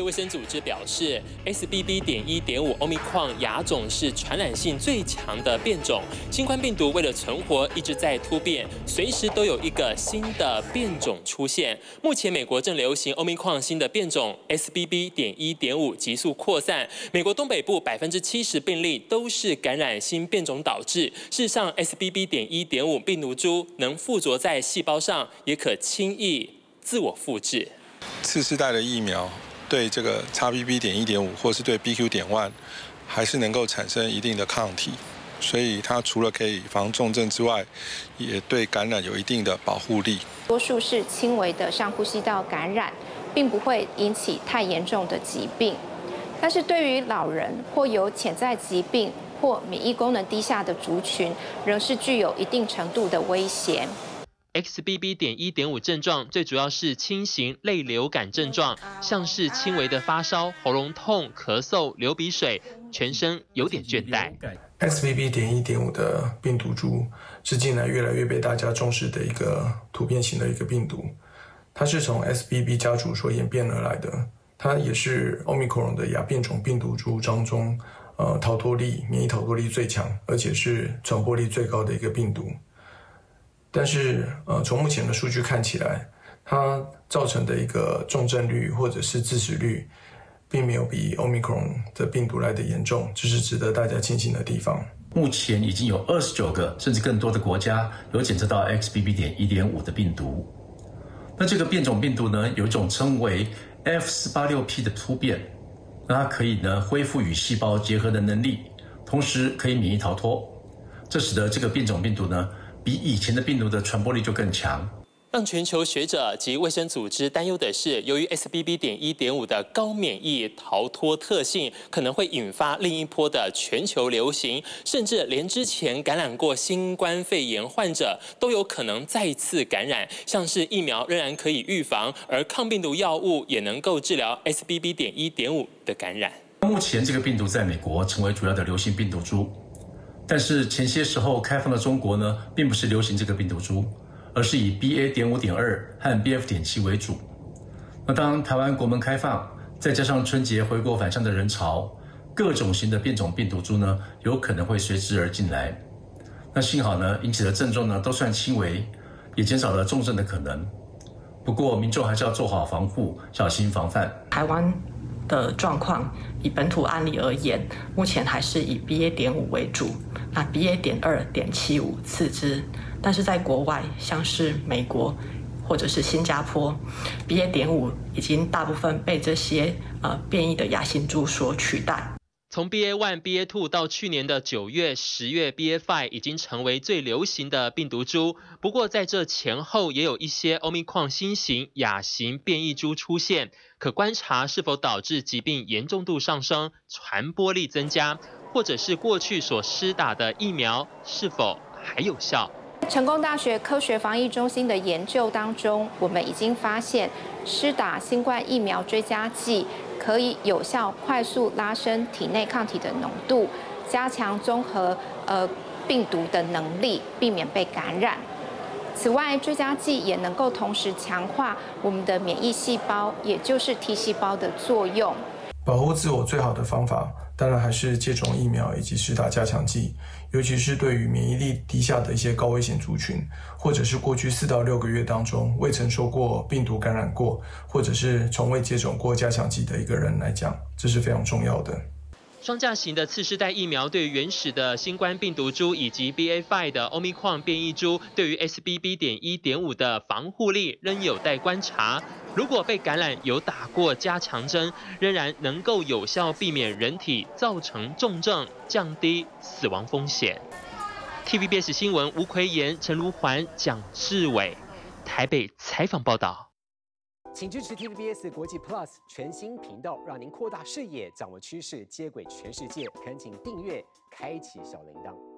卫生组织表示 ，XBB.1.5 Omicron 亚种是传染性最强的变种。新冠病毒为了存活，一直在突变，随时都有一个新的变种出现。目前美国正流行 Omicron 新的变种 XBB.1.5 急速扩散，美国东北部70%病例都是感染新变种导致。事实上 ，XBB.1.5 病毒株能附着在细胞上，也可轻易自我复制。 次世代的疫苗对这个 XBB.1.5 或是对 BQ.1 还是能够产生一定的抗体，所以它除了可以防重症之外，也对感染有一定的保护力。 多数是轻微的上呼吸道感染，并不会引起太严重的疾病。但是对于老人或有潜在疾病或免疫功能低下的族群，仍是具有一定程度的威胁。 XBB.1.5 症状最主要是轻型类流感症状，像是轻微的发烧、喉咙痛、咳嗽、流鼻水，全身有点倦怠。 XBB.1.5 的病毒株是近来越来越被大家重视的一个突变型的一个病毒，它是从 XBB 家族所演变而来的，它也是 Omicron 的亚变种病毒株当中免疫逃脱力最强，而且是传播力最高的一个病毒。但是从目前的数据看起来，它造成的一个重症率或者是致死率，并没有比 Omicron 的病毒来的严重，这是值得大家庆幸的地方。 目前已经有29个甚至更多的国家有检测到 XBB.1.5 的病毒。那这个变种病毒呢，有一种称为 F486P 的突变，那它可以呢恢复与细胞结合的能力，同时可以免疫逃脱，这使得这个变种病毒呢比以前的病毒的传播力就更强。 让全球学者及卫生组织担忧的是，由于 XBB.1.5 的高免疫逃脱特性，可能会引发另一波的全球流行，甚至连之前感染过新冠肺炎患者都有可能再次感染。像是疫苗仍然可以预防，而抗病毒药物也能够治疗 XBB.1.5 的感染。 目前这个病毒在美国成为主要的流行病毒株，但是前些时候开放的中国呢，并不是流行这个病毒株，而是以 BA.5.2 和 BF.7 为主。那当台湾国门开放，再加上春节回国返乡的人潮，各种型的变种病毒株呢，有可能会随之而进来。那幸好呢，引起的症状呢都算轻微，也减少了重症的可能。不过民众还是要做好防护，小心防范。 台湾的状况，以本土案例而言，目前还是以 BA.5 为主，那 BA.2.75 次之。但是在国外，像是美国或者是新加坡 ，BA.5 已经大部分被这些变异的亚型株所取代。 从 BA.1、BA.2 到去年的9月、10月 BA.5 已经成为最流行的病毒株。不过在这前后也有一些 Omicron 新型亚型变异株出现，可观察是否导致疾病严重度上升、传播力增加，或者是过去所施打的疫苗是否还有效。 成功大学科学防疫中心的研究当中，我们已经发现，施打新冠疫苗追加剂可以有效快速拉升体内抗体的浓度，加强综合病毒的能力，避免被感染。此外，追加剂也能够同时强化我们的免疫细胞，也就是 T 细胞的作用。 保护自我最好的方法，当然还是接种疫苗以及施打加强剂，尤其是对于免疫力低下的一些高危险族群，或者是过去4到6个月当中未曾受过病毒感染过，或者是从未接种过加强剂的一个人来讲，这是非常重要的。 双价型的次世代疫苗对于原始的新冠病毒株以及 BA.5 的 Omicron 变异株对于 XBB.1.5 的防护力仍有待观察。如果被感染有打过加强针，仍然能够有效避免人体造成重症，降低死亡风险。TVBS 新闻吴奎妍、陈如环、蒋志伟台北采访报道。 请支持 TVBS 国际 Plus 全新频道，让您扩大视野，掌握趋势，接轨全世界。恳请订阅，开启小铃铛。